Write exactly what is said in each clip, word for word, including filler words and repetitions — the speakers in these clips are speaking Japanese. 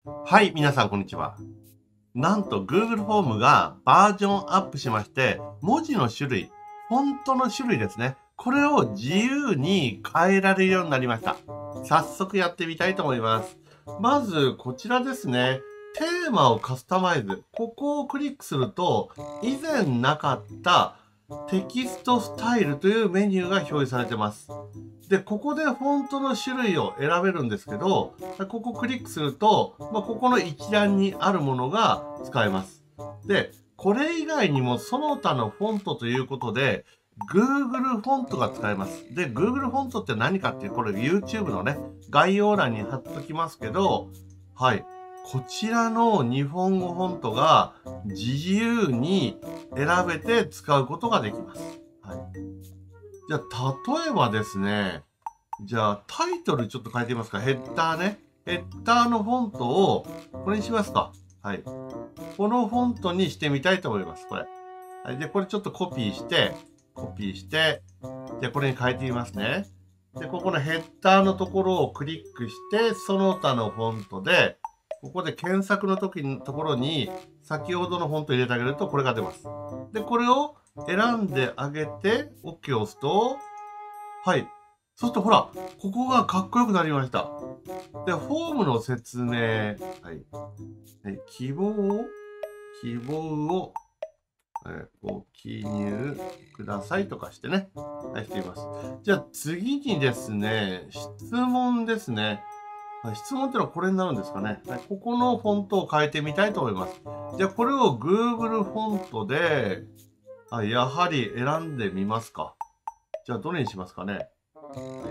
はい、皆さんこんにちは。なんと Google フォームがバージョンアップしまして、文字の種類、フォントの種類ですね。これを自由に変えられるようになりました。早速やってみたいと思います。まずこちらですね。テーマをカスタマイズ。ここをクリックすると、以前なかったテキストスタイルというメニューが表示されてます。で、ここでフォントの種類を選べるんですけど、ここクリックすると、まあ、ここの一覧にあるものが使えます。で、これ以外にもその他のフォントということで、Google フォントが使えます。で、Google フォントって何かっていう、これ YouTube のね、概要欄に貼っときますけど、はい。こちらの日本語フォントが自由に選べて使うことができます。はい。じゃあ、例えばですね、じゃあ、タイトルちょっと変えてみますか。ヘッダーね。ヘッダーのフォントを、これにしますか。はい。このフォントにしてみたいと思います。これ。はい。で、これちょっとコピーして、コピーして、で、これに変えてみますね。で、ここのヘッダーのところをクリックして、その他のフォントで、ここで検索の時のところに、先ほどのフォントを入れてあげると、これが出ます。で、これを選んであげて、OK を押すと、はい。そうすると、ほら、ここがかっこよくなりました。で、フォームの説明。はい。はい、希望を、希望を、えー、ご記入くださいとかしてね。はい、しています。じゃあ次にですね、質問ですね。はい、質問ってのはこれになるんですかね。はい、ここのフォントを変えてみたいと思います。じゃあこれを Google フォントで、あ、やはり選んでみますか。じゃあどれにしますかね。はい、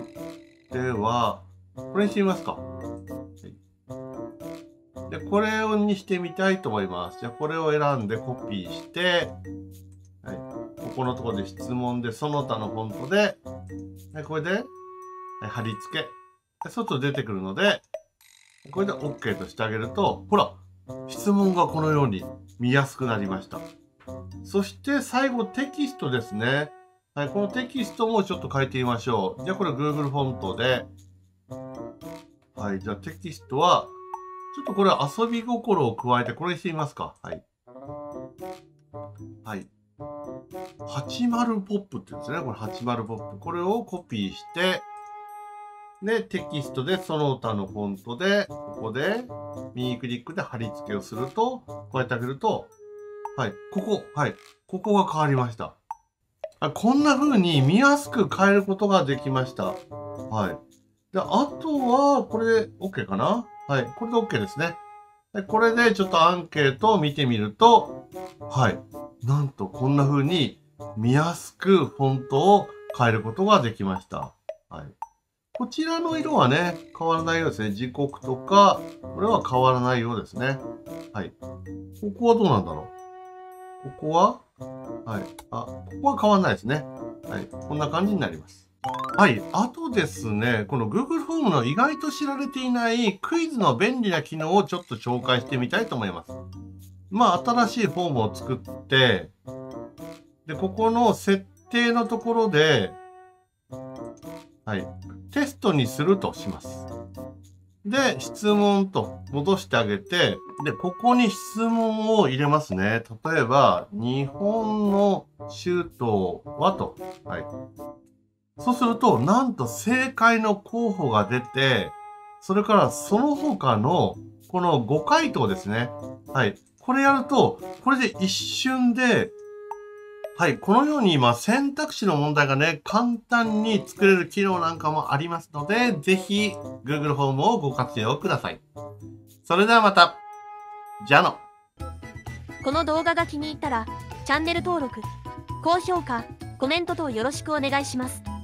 では、これにしてみますか。はい、で、これをにしてみたいと思います。じゃあこれを選んでコピーして、はい、ここのところで質問で、その他のフォントで、はい、これで、はい、貼り付け。外出てくるので、これで OK としてあげると、ほら、質問がこのように見やすくなりました。そして最後テキストですね。はい、このテキストもちょっと変えてみましょう。じゃあこれ Google フォントで、はい、じゃあテキストは、ちょっとこれは遊び心を加えてこれにしてみますか。はい。はい。はちじゅうポップって言うんですね。これはちじゅうポップ。これをコピーして、で、テキストでその他のフォントで、ここで右クリックで貼り付けをすると、こうやってあげると、はい、ここ、はい、ここが変わりました。こんな風に見やすく変えることができました。はい。で、あとは、これで OK かな？はい、これで OK ですね。で、これでちょっとアンケートを見てみると、はい、なんとこんな風に見やすくフォントを変えることができました。はい。こちらの色はね、変わらないようですね。時刻とか、これは変わらないようですね。はい。ここはどうなんだろう。ここははい。あ、ここは変わらないですね。はい。こんな感じになります。はい。あとですね、この Google フォームの意外と知られていないクイズの便利な機能をちょっと紹介してみたいと思います。まあ、新しいフォームを作って、で、ここの設定のところで、はい。テストにするとします。で、質問と戻してあげて、で、ここに質問を入れますね。例えば、日本の首都はと。はい。そうすると、なんと正解の候補が出て、それからその他の、このご回答ですね。はい。これやると、これで一瞬で、はい。このように今、選択肢の問題がね、簡単に作れる機能なんかもありますので、ぜひ Google フォームをご活用ください。それではまた。じゃあの。 この動画が気に入ったら、チャンネル登録、高評価、コメント等よろしくお願いします。